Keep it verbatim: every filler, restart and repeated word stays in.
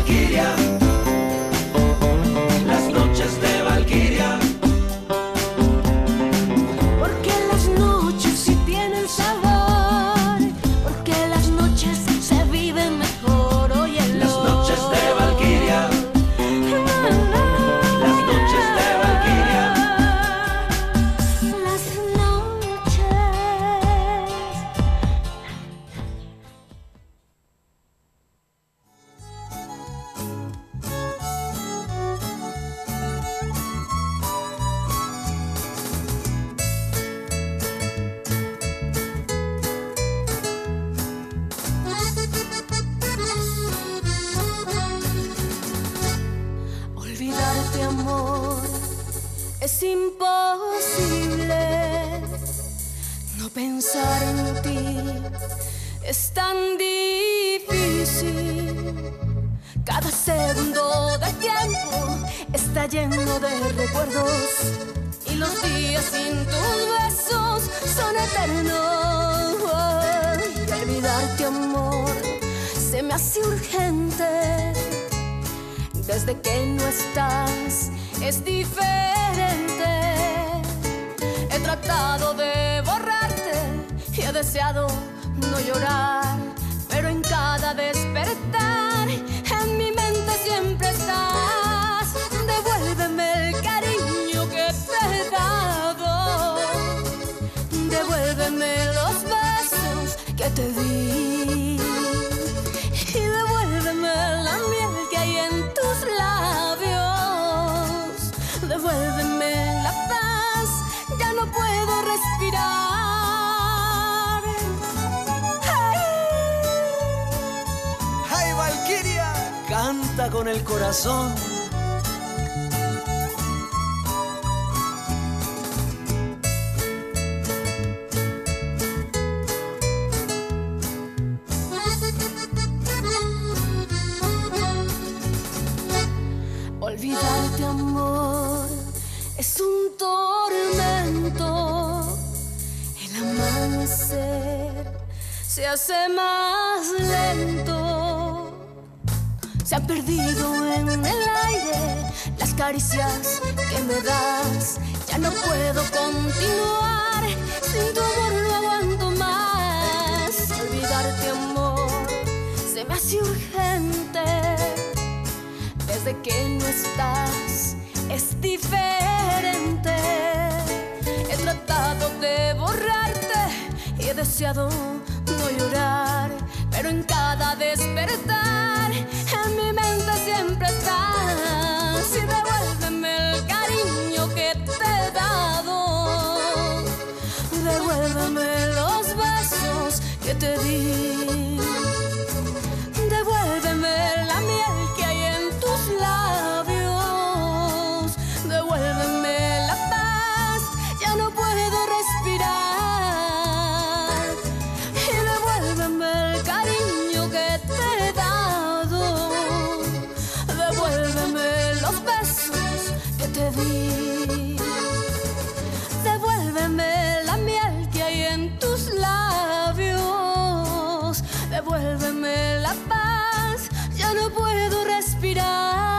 Valquiria, las noches de Valquiria. Porque las noches sí tienen sabor, porque las noches se viven mejor. Óyelo. Las noches de Valquiria, las noches de Valquiria. Las noches. Olvidarte, amor, es imposible. No pensar en ti es tan difícil. Cada segundo del tiempo está lleno de recuerdos y los días sin tus besos son eternos. Y olvidarte, amor, se me hace urgente. Desde que no estás es diferente. He tratado de borrarte y he deseado no llorar, pero en cada despertar en mi mente siempre estás. Devuélveme el cariño que te he dado, devuélveme los besos que te di y devuélveme la miel que hay en tus labios. Devuélveme la paz, ya no puedo respirar. Hey. ¡Ay, Valquiria! Canta con el corazón. Olvidarte, amor, es un tormento. El amanecer se hace más lento. Se han perdido en el aire las caricias que me das. Ya no puedo continuar, sin tu amor no aguanto más. Olvidarte, amor, se me hace urgente. Desde que no estás es diferente. He tratado de borrarte y he deseado no llorar, pero en cada despertar en mi mente siempre estás. Y devuélveme el cariño que te he dado, devuélveme los besos que te di, devuélveme la miel que hay en tus labios, devuélveme la paz, ya no puedo respirar. Y devuélveme el cariño que te he dado, devuélveme los besos que te di, devuélveme la miel que hay en tus labios, devuélveme la paz, ya no puedo respirar.